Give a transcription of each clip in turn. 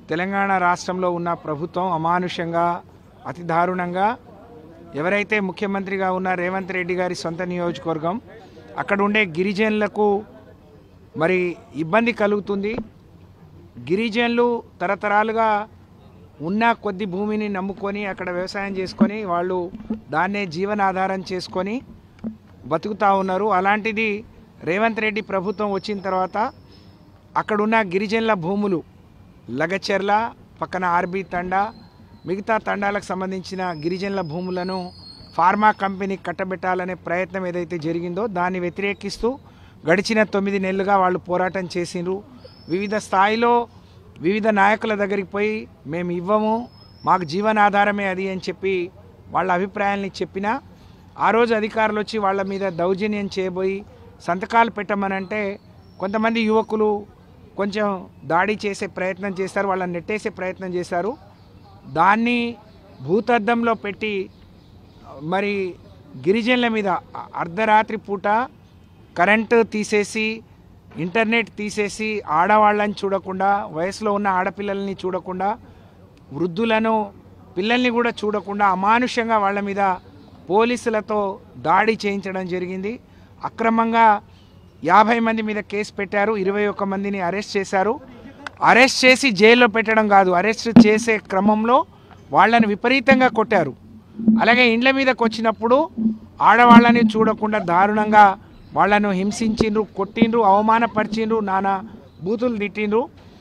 తెలంగాణ రాష్ట్రంలో ఉన్న ప్రభుత్వం అమానుషంగా అతి దారుణంగా ఎవరైతే ముఖ్యమంత్రిగా ఉన్న రేవంత్ రెడ్డి గారి సొంత నియోజకవర్గం అక్కడ ఉండే గిరిజనులకు మరి ఇబ్బంది కలుగుతుంది. గిరిజనులు తరతరాలుగా ఉన్న కొద్ది భూమిని నమ్ముకొని అక్కడ వ్యవసాయం చేసుకొని వాళ్ళు దాన్నే జీవనాధారం చేసుకొని బతుకుతూ ఉన్నారు. అలాంటిది రేవంత్ రెడ్డి ప్రభుత్వం వచ్చిన తర్వాత అక్కడున్న గిరిజనుల భూములు లగచెర్ల పక్కన ఆర్బీ తండా మిగతా తండాలకు సంబంధించిన గిరిజనుల భూములను ఫార్మా కంపెనీ కట్టబెట్టాలనే ప్రయత్నం ఏదైతే జరిగిందో దాన్ని వ్యతిరేకిస్తూ గడిచిన 9 నెలలుగా వాళ్ళు పోరాటం చేసిండ్రు. వివిధ స్థాయిలో వివిధ నాయకుల దగ్గరికి పోయి మేము ఇవ్వము, మాకు జీవనాధారమే అది అని చెప్పి వాళ్ళ అభిప్రాయాల్ని చెప్పినా ఆ రోజు అధికారులు వచ్చి వాళ్ళ మీద దౌర్జన్యం చేయబోయి సంతకాలు పెట్టమనంటే కొంతమంది యువకులు కొంచెం దాడి చేసే ప్రయత్నం చేస్తారు, వాళ్ళని నెట్టేసే ప్రయత్నం చేశారు. దాన్ని భూతద్దంలో పెట్టి మరి గిరిజనుల మీద అర్ధరాత్రి పూట కరెంటు తీసేసి ఇంటర్నెట్ తీసేసి ఆడవాళ్ళని చూడకుండా వయసులో ఉన్న ఆడపిల్లల్ని చూడకుండా వృద్ధులను పిల్లల్ని కూడా చూడకుండా అమానుషంగా వాళ్ళ మీద పోలీసులతో దాడి చేయించడం జరిగింది. అక్రమంగా 50 మంది మీద కేసు పెట్టారు, 21 మందిని అరెస్ట్ చేశారు. అరెస్ట్ చేసి జైల్లో పెట్టడం కాదు, అరెస్ట్ చేసే క్రమంలో వాళ్ళని విపరీతంగా కొట్టారు. అలాగే ఇండ్ల మీదకి వచ్చినప్పుడు ఆడవాళ్ళని చూడకుండా దారుణంగా వాళ్ళను హింసించిండ్రు, కొట్టిండ్రు, అవమానపరిచిండ్రు, నానా బూతులు తిట్టిండ్రు.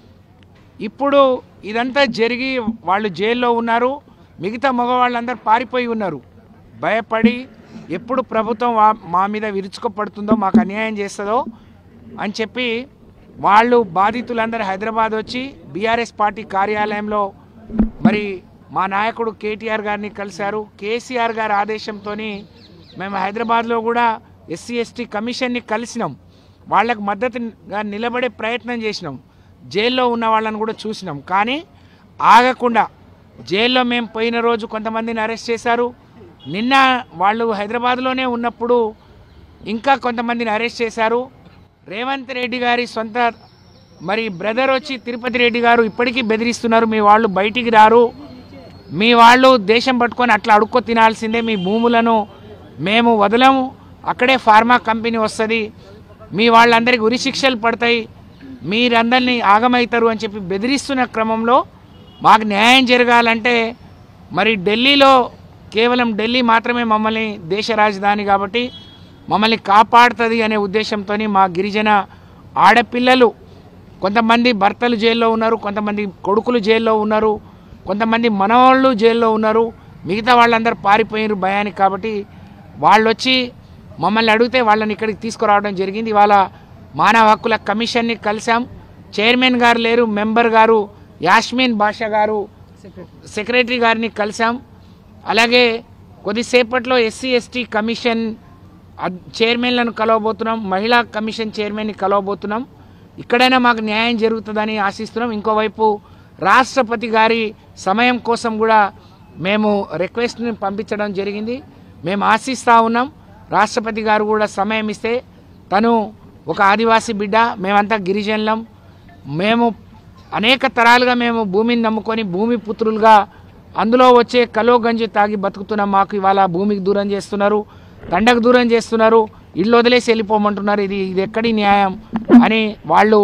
ఇప్పుడు ఇదంతా జరిగి వాళ్ళు జైల్లో ఉన్నారు. మిగతా మగవాళ్ళందరూ పారిపోయి ఉన్నారు భయపడి. ఎప్పుడు ప్రభుత్వం మా మీద విరుచుకుపడుతుందో, మాకు అన్యాయం చేస్తుందో అని చెప్పి వాళ్ళు బాధితులందరూ హైదరాబాద్ వచ్చి బీఆర్ఎస్ పార్టీ కార్యాలయంలో మరి మా నాయకుడు కేటీఆర్ గారిని కలిశారు. కేసీఆర్ గారి ఆదేశంతో మేము హైదరాబాద్లో కూడా ఎస్సీ ఎస్టీ కమిషన్ని కలిసినాం, వాళ్ళకు మద్దతుగా నిలబడే ప్రయత్నం చేసినాం. జైల్లో ఉన్న వాళ్ళని కూడా చూసినాం. కానీ ఆగకుండా జైల్లో మేము పోయిన రోజు కొంతమందిని అరెస్ట్ చేశారు. నిన్న వాళ్ళు హైదరాబాద్లోనే ఉన్నప్పుడు ఇంకా కొంతమందిని అరెస్ట్ చేశారు. రేవంత్ రెడ్డి గారి సొంత మరి బ్రదర్ వచ్చి తిరుపతి రెడ్డి గారు ఇప్పటికీ బెదిరిస్తున్నారు, మీ వాళ్ళు బయటికి రారు, మీ వాళ్ళు దేశం పట్టుకొని అట్లా అడుక్కో తినాల్సిందే, మీ భూములను మేము వదలము, అక్కడే ఫార్మా కంపెనీ వస్తుంది, మీ వాళ్ళందరికీ ఉరిశిక్షలు పడతాయి, మీరందరినీ ఆగమవుతారు అని చెప్పి బెదిరిస్తున్న క్రమంలో మాకు న్యాయం జరగాలంటే మరి ఢిల్లీలో కేవలం ఢిల్లీ మాత్రమే మమ్మల్ని దేశ రాజధాని కాబట్టి మమ్మల్ని కాపాడుతుంది అనే ఉద్దేశంతో మా గిరిజన ఆడపిల్లలు కొంతమంది భర్తలు జైల్లో ఉన్నారు, కొంతమంది కొడుకులు జైల్లో ఉన్నారు, కొంతమంది మనవాళ్ళు జైల్లో ఉన్నారు, మిగతా వాళ్ళందరూ పారిపోయినారు భయానికి. కాబట్టి వాళ్ళు వచ్చి మమ్మల్ని అడిగితే వాళ్ళని ఇక్కడికి తీసుకురావడం జరిగింది. ఇవాళ మానవ హక్కుల కమిషన్ని కలిసాం. చైర్మన్ గారు లేరు, మెంబర్ గారు యాస్మిన్ బాషా గారు సెక్రటరీ గారిని కలిసాం. అలాగే కొద్దిసేపట్లో ఎస్సీ ఎస్టీ కమిషన్ చైర్మన్లను కలవబోతున్నాం, మహిళా కమిషన్ చైర్మన్ని కలవబోతున్నాం. ఇక్కడైనా మాకు న్యాయం జరుగుతుందని ఆశిస్తున్నాం. ఇంకోవైపు రాష్ట్రపతి గారి సమయం కోసం కూడా మేము రిక్వెస్ట్ని పంపించడం జరిగింది. మేము ఆశిస్తూ ఉన్నాం రాష్ట్రపతి గారు కూడా సమయం ఇస్తే. తను ఒక ఆదివాసీ బిడ్డ, మేమంతా గిరిజనులం, మేము అనేక తరాలుగా మేము భూమిని నమ్ముకొని భూమి పుత్రులుగా అందులో వచ్చే కలో గంజి తాగి బతుకుతున్నాం. మాకు ఇవాళ భూమికి దూరం చేస్తున్నారు, తండకు దూరం చేస్తున్నారు, ఇల్లు వదిలేసి వెళ్ళిపోమంటున్నారు. ఇది ఎక్కడి న్యాయం అని వాళ్ళు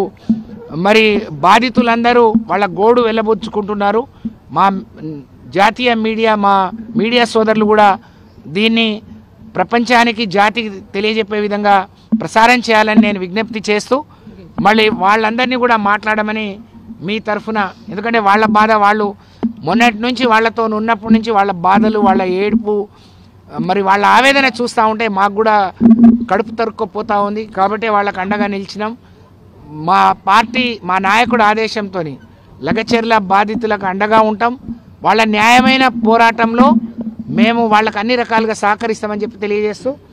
మరి బాధితులందరూ వాళ్ళ గోడు వెళ్ళబుచ్చుకుంటున్నారు. మా జాతీయ మీడియా, మా మీడియా సోదరులు కూడా దీన్ని ప్రపంచానికి జాతికి తెలియజెప్పే విధంగా ప్రసారం చేయాలని నేను విజ్ఞప్తి చేస్తూ మళ్ళీ వాళ్ళందరినీ కూడా మాట్లాడమని మీ తరఫున, ఎందుకంటే వాళ్ళ బాధ వాళ్ళు మొన్నటి నుంచి వాళ్ళతో ఉన్నప్పటి నుంచి వాళ్ళ బాధలు, వాళ్ళ ఏడుపు, మరి వాళ్ళ ఆవేదన చూస్తూ ఉంటే మాకు కూడా కడుపు తరుక్కుపోతూ ఉంది. కాబట్టి వాళ్ళకు అండగా నిలిచినాం. మా పార్టీ, మా నాయకుడు ఆదేశంతో లగచెర్ల బాధితులకు అండగా ఉంటాం. వాళ్ళ న్యాయమైన పోరాటంలో మేము వాళ్ళకు అన్ని రకాలుగా సహకరిస్తామని చెప్పి తెలియజేస్తూ